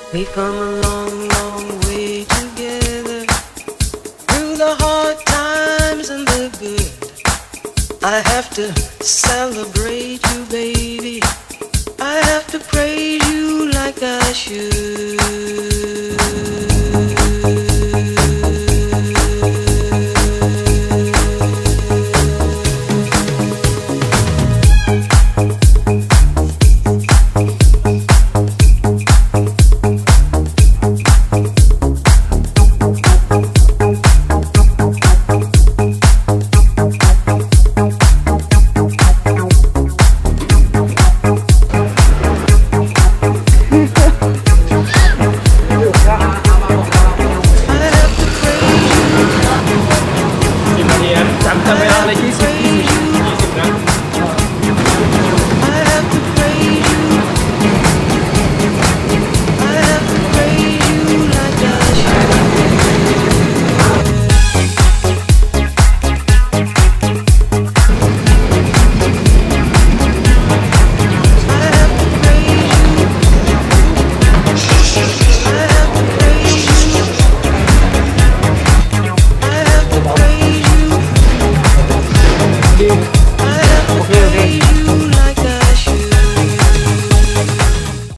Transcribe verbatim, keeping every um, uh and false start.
We've come a long, long way together, through the hard times and the good. I have to celebrate you, baby.